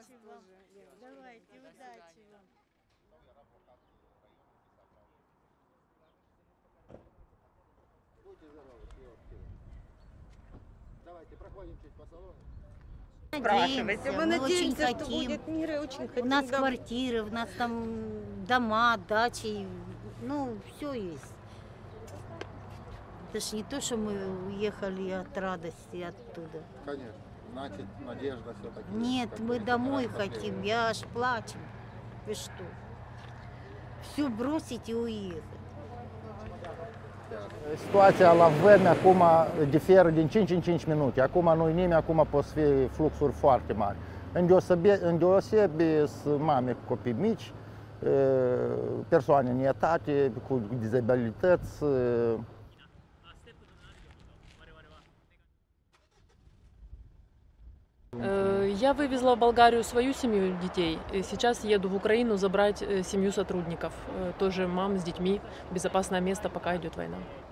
вам. Давайте, удачи вам. Будьте здоровы, Давайте, проходим чуть по салону. Спрашивайте. Мы надеемся, очень что хотим. будет мир, и очень хотим. У нас да. квартиры, у нас там дома, дачи, ну, все есть. Это ж не то, что мы уехали от радости оттуда. Конечно. Значит, надежда все-таки. Нет, мы домой хотим, я аж плачу. Вы что? Все бросить и uiechet. Situația la vreme acum diferă din 5 în 5 minute. Acum nu-i nimeni, acum pot să fie fluxuri foarte mari. Îndeosebi sunt mame cu copii mici, persoane în etate, cu dizabilități. Я вывезла в Болгарию свою семью детей. И сейчас еду в Украину забрать семью сотрудников. Тоже мам с детьми. Безопасное место, пока идет война.